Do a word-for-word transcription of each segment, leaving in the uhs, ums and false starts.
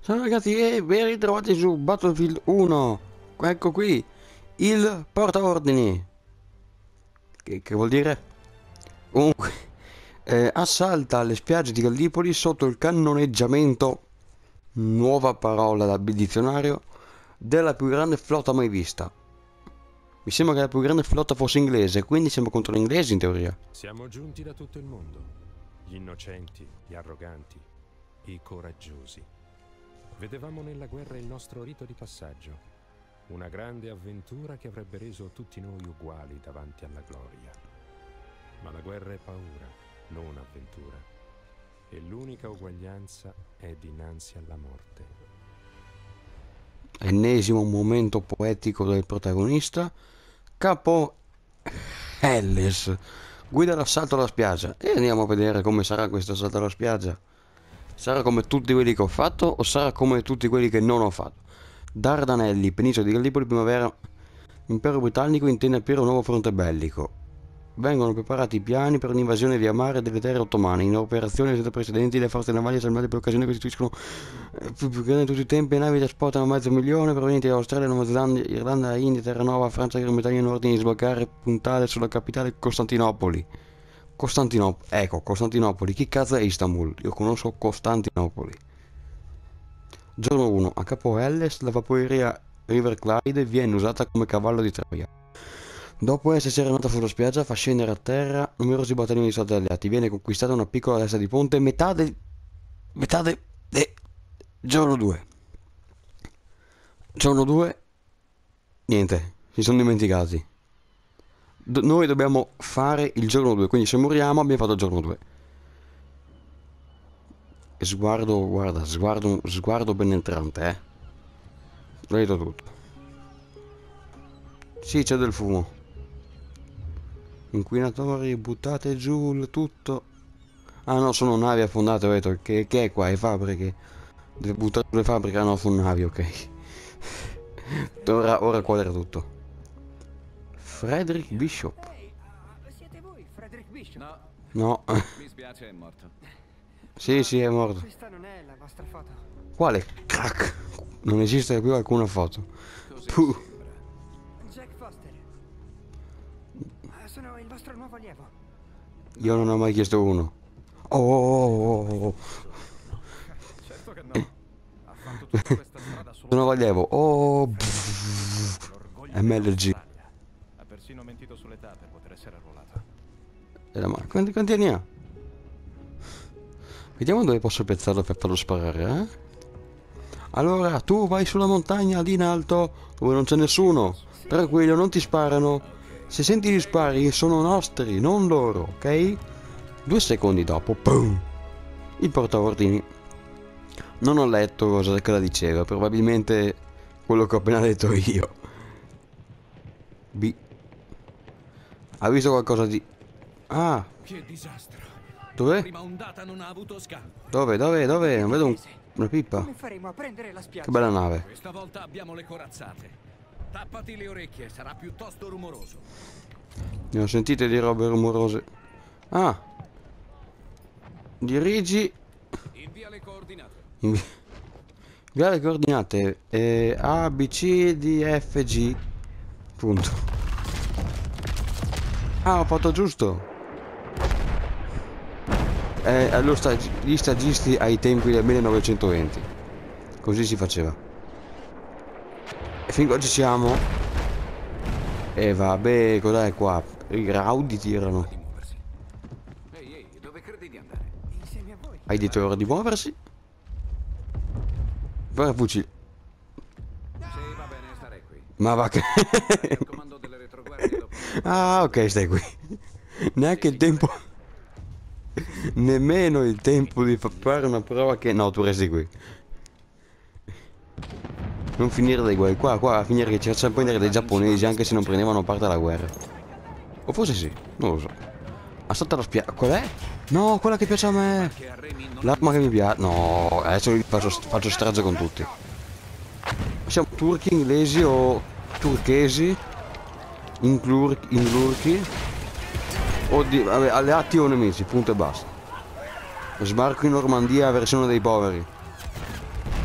Ciao ragazzi, e ben ritrovati su Battlefield uno. Ecco qui, il portaordini. Che, che vuol dire? Comunque, eh, assalta le spiagge di Gallipoli sotto il cannoneggiamento, nuova parola dal dizionario, della più grande flotta mai vista. Mi sembra che la più grande flotta fosse inglese, quindi siamo contro gli inglesi in teoria. Siamo giunti da tutto il mondo, gli innocenti, gli arroganti, i coraggiosi. Vedevamo nella guerra il nostro rito di passaggio, una grande avventura che avrebbe reso tutti noi uguali davanti alla gloria. Ma la guerra è paura, non avventura, e l'unica uguaglianza è dinanzi alla morte. Ennesimo momento poetico del protagonista. Capo Helles guida l'assalto alla spiaggia e andiamo a vedere come sarà questo assalto alla spiaggia. Sarà come tutti quelli che ho fatto o sarà come tutti quelli che non ho fatto? Dardanelli, penisola di Gallipoli, primavera. L'impero britannico intende aprire un nuovo fronte bellico. Vengono preparati i piani per un'invasione via mare delle terre ottomane. In operazioni senza precedenti le forze navali assemblate per l'occasione costituiscono eh, più, più grandi di tutti i tempi. Le navi trasportano mezzo milione provenienti da Australia, Nuova Zelanda, Irlanda, India, Terranova, Francia, Gran Bretagna in ordine di sbarcare e puntare sulla capitale Costantinopoli. Costantinopoli, ecco, Costantinopoli. Chi cazzo è Istanbul? Io conosco Costantinopoli. Giorno uno. A Capo Helles la vaporeria River Clyde viene usata come cavallo di Troia. Dopo essersi arenata sulla spiaggia, fa scendere a terra numerosi battaglioni di soldati alleati. Viene conquistata una piccola testa di ponte. Metà del... Metà del... Eh, giorno due. Giorno due. Niente, si sono dimenticati. Do- noi dobbiamo fare il giorno due, quindi se moriamo abbiamo fatto il giorno due. E sguardo, guarda, sguardo, sguardo penetrante, eh. Vedo tutto. Sì, c'è del fumo. Inquinatori, buttate giù il tutto. Ah no, sono navi affondate, ho detto. Che, che è qua? È fabbriche. Deve buttare sulle fabbriche, ah no, sono navi, ok. Ora, ora quadra tutto. Frederick Bishop. Siete voi, Frederick Bishop? No, No. mi spiace, è morto. Sì, sì, è morto. Questa non è la vostra foto. Quale? Crack. Non esiste più alcuna foto. Così Puh. sembra. Jack Foster. Ah, sono il vostro nuovo allievo. Io non ho mai chiesto uno. Oh, oh, oh, oh, oh. Certo che no. Ha fatto tutta questa strada solo. Sono allievo. Oh. L'orgoglio M L G. dell'Australia. Ha persino mentito sull'età per poter essere arruolato. E la ma- Quanti, quanti anni ha? Vediamo dove posso piazzarlo per farlo sparare, eh? Allora, tu vai sulla montagna lì in alto, dove non c'è nessuno. Tranquillo, non ti sparano. Se senti gli spari, sono nostri, non loro, ok? Due secondi dopo, boom! Il portaordini. Non ho letto cosa che la diceva, probabilmente quello che ho appena detto io. B. Ha visto qualcosa di... Ah, Che disastro. dov'è? Prima ondata non ha avuto scampo. Dove, dove, dove? Non vedo un... una pippa. Come faremo a prendere la spiaggia? Che bella nave. Questa volta abbiamo le corazzate. Tappati le orecchie, sarà piuttosto rumoroso. Ne ho sentite di robe rumorose. Ah. Dirigi... Invia le coordinate. Invi- Invia le coordinate. Eh, A, B, C, D, F, G. Punto. Ah, ho fatto giusto. Eh, allo stag- gli stagisti ai tempi del millenovecentoventi. Così si faceva. E fin oggi siamo. E vabbè, cos'è qua? I Raudi tirano. Di muoversi. Ehi, ehi, dove credi di andare? Insieme a voi. Hai detto ora di muoversi? Guarda fucile. Sì, va bene, starei qui. Ma va che... Il comando delle retroguardie dopo. Ah, ok, stai qui. Neanche il tempo... Nemmeno il tempo di fa- fare una prova che... No, tu resti qui. Non finire dai guai. Qua, qua, a finire che ci facciano prendere dei giapponesi anche se non prendevano parte alla guerra. O forse sì, non lo so. Assalta la spiaggia. Qual è? No, quella che piace a me. Che a Remi non L'arma che mi piace. No, adesso faccio, faccio strage con tutti. Siamo turchi, inglesi o turchesi? Inclur- Inglurchi? O di, vabbè, alleati o nemici, punto e basta. Sbarco in Normandia, versione dei poveri. A chi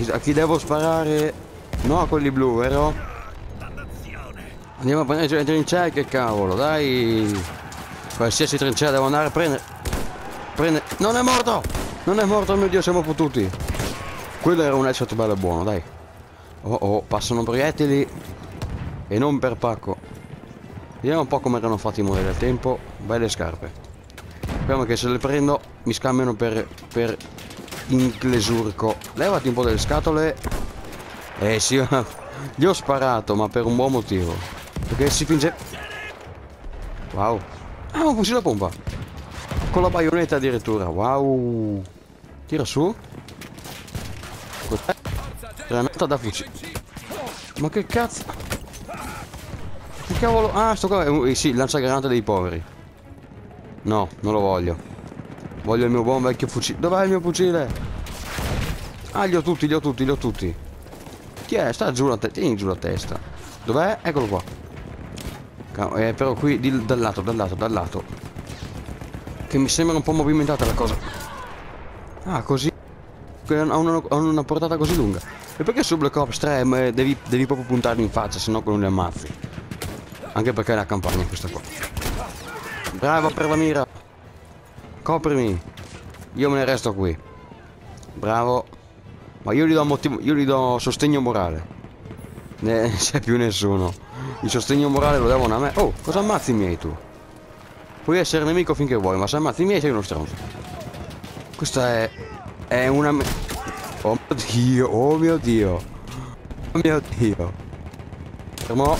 chi, a chi devo sparare? No, a quelli blu, vero? Andiamo a prendere le trincee, che cavolo, dai! Qualsiasi trincea devo andare a prendere. Prende. Non è morto! Non è morto, mio Dio, siamo fottuti. Quello era un headshot bello e buono, dai. Oh oh, passano proiettili. E non per pacco. Vediamo un po' come erano fatti morire al tempo. Belle scarpe. Speriamo che se le prendo mi scambiano per, per inclesurco. Levati un po' delle scatole. Eh sì, gli ho sparato, ma per un buon motivo. Perché si finge. Wow. Ah, un fucile a pompa. Con la baionetta addirittura. Wow. Tira su. Cos'è? Granata da fucile. Ma che cazzo? Che cavolo? Ah, sto qua è un... sì, lanciagranate dei poveri. No, non lo voglio. Voglio il mio buon vecchio fucile. Dov'è il mio fucile? Ah, li ho tutti, li ho tutti, li ho tutti. Chi è? Sta giù la testa. Tieni giù la testa. Dov'è? Eccolo qua. Eh, però qui di, dal lato, dal lato, dal lato. Che mi sembra un po' movimentata la cosa. Ah, così. Ha una, ha una portata così lunga. E perché su Black Ops tre eh, devi, devi proprio puntarli in faccia, sennò non li ammazzi. Anche perché è la campagna questa qua. Bravo per la mira. Coprimi. Io me ne resto qui. Bravo. Ma io gli do motivo, io gli do sostegno morale. Ne c'è più nessuno. Il sostegno morale lo devono a me. Oh, cosa ammazzi i miei tu? Puoi essere nemico finché vuoi, ma se ammazzi i miei sei uno stronzo. Questa è... è una... oh mio Dio, oh mio Dio. Oh mio Dio. Fermo.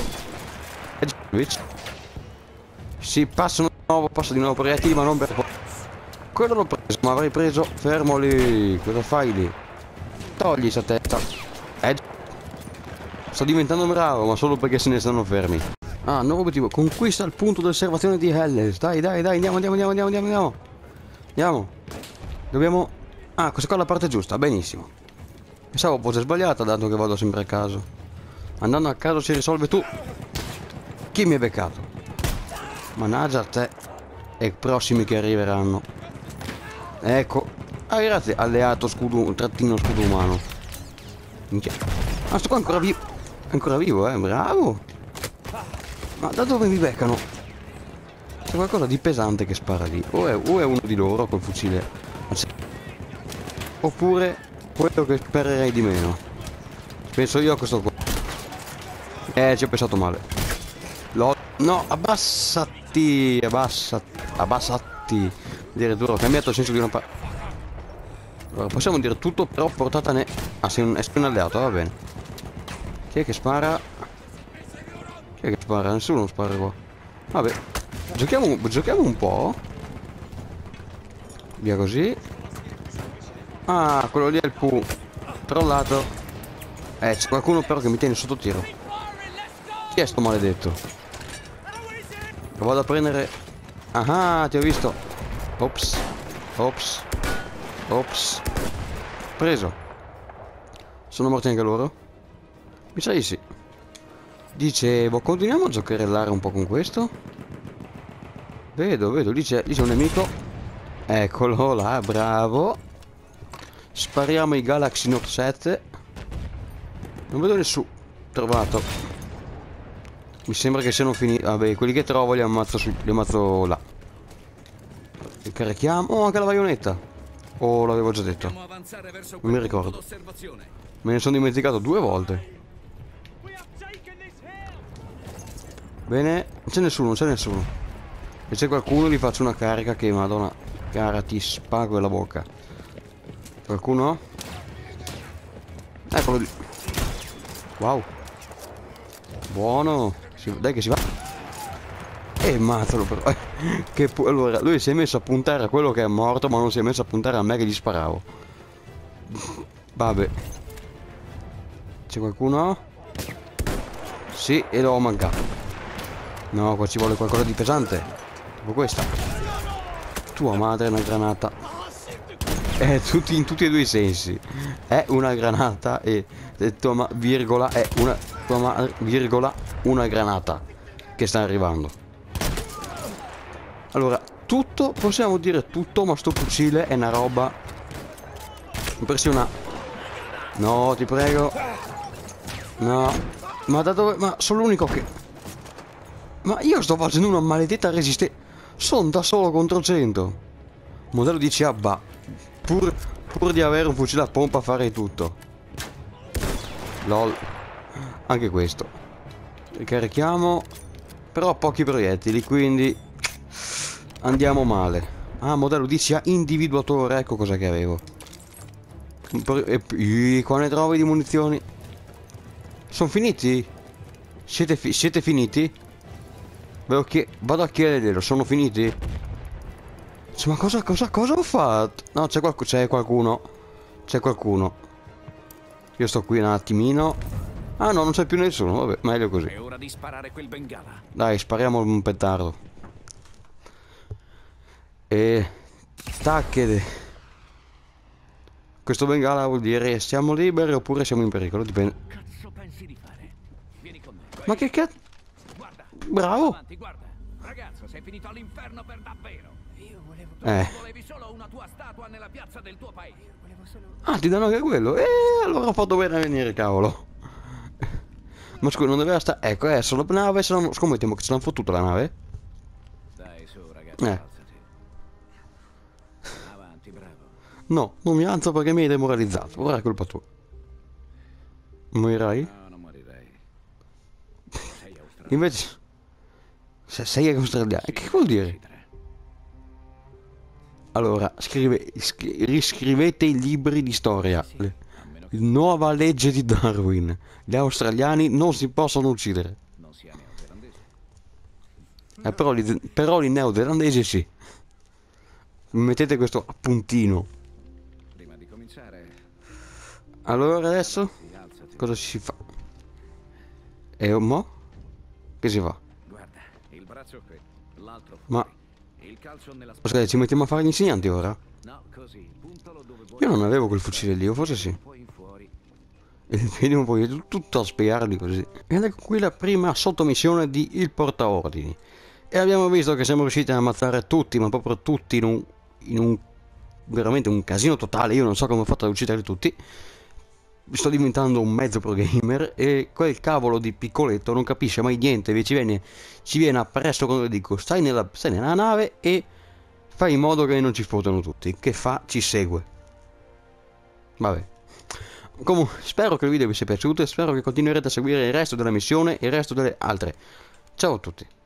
Si passano di nuovo, passa di nuovo proiettili, ma non per... quello l'ho preso, ma avrei preso... fermo lì. Cosa fai lì? Togli sta testa. Eh... sto diventando bravo, ma solo perché se ne stanno fermi. Ah, nuovo obiettivo. Conquista il punto di osservazione di Helles. Dai, dai, dai, andiamo, andiamo, andiamo, andiamo, andiamo. Andiamo. Dobbiamo... ah, questa qua è la parte giusta, benissimo. Pensavo fosse sbagliata, dato che vado sempre a caso. Andando a caso si risolve tu. Chi mi ha beccato? Mannaggia a te. E i prossimi che arriveranno. Ecco. Ah, grazie, alleato scudo, trattino scudo umano. Minchia. Ah, sto qua ancora vivo. È ancora vivo, eh, bravo. Ma da dove mi beccano? C'è qualcosa di pesante che spara lì. O è, o è uno di loro col fucile. Oppure quello che spererei di meno. Penso io a questo qua. Eh, ci ho pensato male. Lo... no, abbassati. Abbassati. Abbassati. Addirittura ho cambiato il senso di una pa... allora, possiamo dire tutto, però portata ne... ah, sei un, sei un alleato, va bene. Chi è che spara? Chi è che spara? Nessuno spara qua. Vabbè. Giochiamo, giochiamo un po'. Via così. Ah, quello lì è il Pu. Trollato. Eh, c'è qualcuno però che mi tiene sotto tiro. Chi è sto maledetto? Lo vado a prendere. Ah, ti ho visto. Ops. Ops. Ops. Preso. Sono morti anche loro? Mi sa di sì. Dicevo, continuiamo a giocherellare un po' con questo. Vedo, vedo, lì c'è un nemico. Eccolo là, bravo. Spariamo i Galaxy Note sette. Non vedo nessuno. Trovato. Mi sembra che siano finiti. Vabbè, quelli che trovo li ammazzo, su... li ammazzo là. Li carichiamo. Oh, anche la baionetta. Oh, l'avevo già detto. Non mi ricordo. Me ne sono dimenticato due volte. Bene, non c'è nessuno, non c'è nessuno. Se c'è qualcuno gli faccio una carica che, madonna, cara, ti spago la bocca. Qualcuno? Eccolo lì. Wow. Buono. Si, dai che si va. E mazzalo però. Eh, che allora, lui si è messo a puntare a quello che è morto, ma non si è messo a puntare a me che gli sparavo. Vabbè. C'è qualcuno? Sì, e l'ho mancato. No, qua ci vuole qualcosa di pesante. Tipo questa. Tua madre è una granata. Eh, tutti, in tutti e due i sensi. È una granata e, e tua ma, virgola, è una tua ma, virgola, una granata che sta arrivando. Allora, tutto, possiamo dire tutto, ma sto fucile è una roba impressionante. No, ti prego. No. Ma da dove? Ma sono l'unico che... Ma io sto facendo una maledetta resistenza. Sono da solo contro cento. Modello dieci A, bah. Pur, pur di avere un fucile a pompa farei tutto. Lol. Anche questo. Ricarichiamo. Però ho pochi proiettili, quindi andiamo male. Ah, modello dieci A individuatore, ecco cosa che avevo. E qua ne trovi di munizioni. Sono finiti? Siete, fi siete finiti? Vedo che vado a chiederglielo, sono finiti? Cioè, ma cosa, cosa, cosa ho fatto? No, c'è qualc c'è qualcuno. C'è qualcuno. Io sto qui un attimino. Ah no, non c'è più nessuno, vabbè, meglio così. È ora di sparare quel bengala. Dai, spariamo un petardo. E... tacchede. Questo bengala vuol dire siamo liberi oppure siamo in pericolo, dipende. Cazzo pensi di fare? Vieni con me. Ma che cazzo? Guarda. Bravo. Avanti, guarda. Ragazzo, sei finito all'inferno per davvero. Io volevo... Eh. Volevi solo una tua statua nella piazza del tuo paese. volevo solo... Ah, ti danno anche quello. Eh, allora ho fatto bene a venire, cavolo. Ma scusa, non doveva stare... Ecco, adesso la nave, se non... scommettiamo che ce l'hanno fottuta la nave? Dai, su, ragazzo, Eh. alzati. Avanti, bravo. No, non mi alzo perché mi hai demoralizzato. Ora è colpa tua. Morirai? No, non morirai. Sei australiano. Invece... Se sei australiano, che vuol dire? Allora, scrive, scri- riscrivete i libri di storia. Le- nuova legge di Darwin. Gli australiani non si possono uccidere. Non sia neozelandese. Eh, però, gli, però i neozelandesi sì. Mettete questo appuntino. Prima di cominciare, Allora adesso sì, alzati. cosa si fa? E mo? Che si fa? Guarda, il braccio qui, l'altro fuori. Ma Il calcio nella scusate, ci mettiamo a fare gli insegnanti ora? No, così, puntalo dove vuoi. Io non avevo quel fucile lì, o forse sì. Poi in fuori. E vedi un po' io tutto a spiegarli così. Ed ecco qui la prima sottomissione di Il Portaordini. E abbiamo visto che siamo riusciti ad ammazzare tutti, ma proprio tutti in un, in un veramente un casino totale. Io non so come ho fatto ad ucciderli tutti. Sto diventando un mezzo pro gamer e quel cavolo di piccoletto non capisce mai niente. Ci viene, ci viene appresso quando dico stai nella, stai nella nave e fai in modo che non ci fotano tutti. Che fa? Ci segue. Vabbè. Comunque, spero che il video vi sia piaciuto e spero che continuerete a seguire il resto della missione e il resto delle altre. Ciao a tutti.